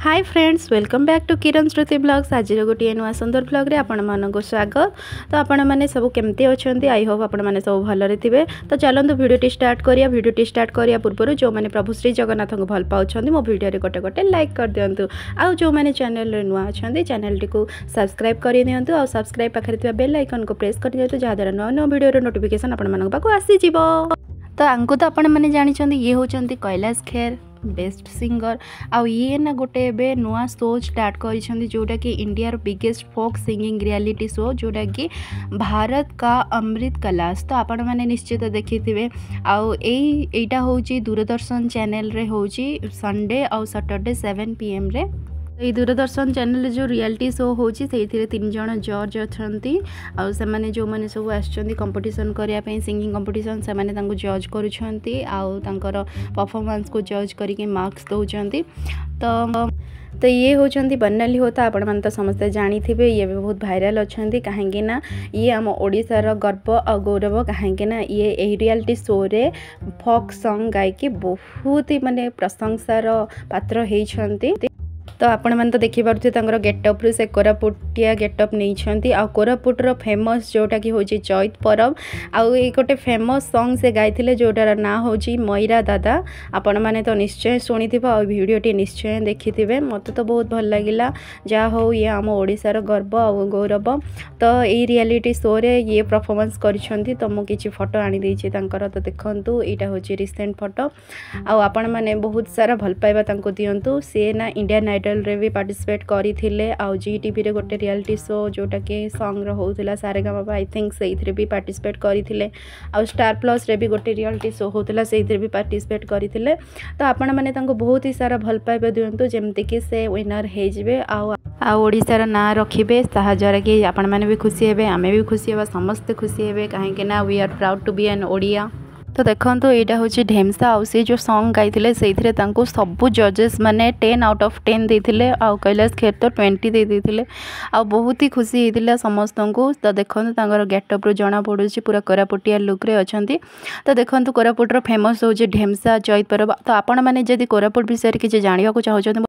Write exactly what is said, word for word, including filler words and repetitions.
Hi friends, welcome back to किरणश्रुतिव्लॉग्स। आज गोटे नुआ सुंदर ब्लॉग रे आपण मानक स्वागत। तो आपण मैंने सब केमती अच्छा आई होप आपण मैंने सब भलरे थे। तो चलतु भिडियोटी स्टार्ट करिया। भिडियोटी स्टार्ट करिया पूर्व जो मैंने प्रभु श्री जगन्नाथ को भल पाउछंदी मो वीडियो रे गोटे गोटे लाइक कर दियंतु। आ जो मैंने चैनल रे नुआ अछंदी चैनल टी को सब्सक्राइब कर दियंतु। आ सब्सक्राइब पाखरे थिबा बेल आइकन को प्रेस कर दियंतु जहा द्वारा नुआ नुआ वीडियो रे नोटिफिकेशन आपण मानक पाको आसी जिवो। तो आंको तो आपण मैंने जानी छंदी ये होचंदी कैलाश खेर बेस्ट सिंगर। आउ ये ना गोटे एबे नुआ शो स्टार्ट करिसेंती जोटा कि India biggest folk singing reality show जोटा कि भारत का अमृत कलाश। तो आपण मैंने निश्चित देखिथिबे। आउ एई एटा होची दूरदर्शन चैनल रे होची संडे आउ सैटरडे सेवन पी एम रे। ये दूरदर्शन चैनल जो रियलिटी शो होची सेइथिरे तीन जण जज अछंती। आ से माने जो माने सब आछंती कंपटीशन करिया पे सिंगिंग कंपटीशन से माने तांको जज करूछंती। आ तांकर परफॉर्मेंस को जज करिके मार्क्स दउछंती। तो तो ये होचंती बर्नाली होता। आपण मन तो समस्त जानी थिबे। ये भी बहुत भाइराल अछंती काहेकि ना ये आम ओडिशार गर्व और गौरव। काहेकि ना ये एही रियलिटी शो रे फोक सॉन्ग गायकी बहुत ही माने प्रशंसार पात्र हेइछंती। तो आपण मैंने तो देखिपे गेटअप रू से कोरापुटिया गेटअप नहीं। आ कोरापुटर फेमस जोटा कि हूँ चैत परब। आउ ये गोटे फेमस सॉन्ग से गाइथिले जोटार ना हूँ मईरा दादा। आपण मैंने तो निश्चय शुणी और भिडियोटी निश्चय देखिथे। मत तो बहुत भल लगिला। जहाँ हो ये आम ओडिशार गर्व और गौरव। तो ये रियलिटी शो रे ये परफॉर्मेंस करिसेंती। तो मु किछि फोटो आनी देछि तांकर। तो देखंतु एटा हूँ रिसेंट फोटो। आपण मैंने बहुत सारा भल पाइबा तांको दियंतु। से ना इंडियन आइडल रे भी पार्टिसिपेट करी थिले। आउ जी टीवी रे गोटे रियलिटी शो जोटा कि सॉन्ग रो होउतला सारेगामा आई थिंक सेइथिरे भी पार्टिसिपेट करी थिले। आउ स्टार प्लस रे भी गोटे रियलिटी शो होउतला सेइथिरे भी पार्टिसिपेट करी थिले। तो आपण माने तांको बहुत ही सारा भल पाइबा दियंतु जेमति कि से विनर हे जिवे। आउ आ ओडिशार ना रखिबे ताहा जरा कि आपण माने भी खुशी हेबे, आमे भी खुशी हेबा, समस्त खुशी हेबे। काहेकि ना we are proud to be an Odia. तो देखो यहाँ हूँ ढेमसा। आउ से जो सॉन्ग गाइथिले सेइथिरे तांको सबु जजेस माने टेन आउट ऑफ टेन देथिले। आउ कैलाश खेर तो ट्वेंटी दे देथिले। आउ बहुत ही खुशी होइतिला समस्तंको। तो देखो तांगर गेटअप रो जना पड़ुछि पूरा कोरापुटिया लुक रे अछंती। तो देखो कोरापुटर फेमस हूँ ढेमसा चैत परब। तो आपण माने जदि कोरापुट विषय किछि जानिबा को चाहउछन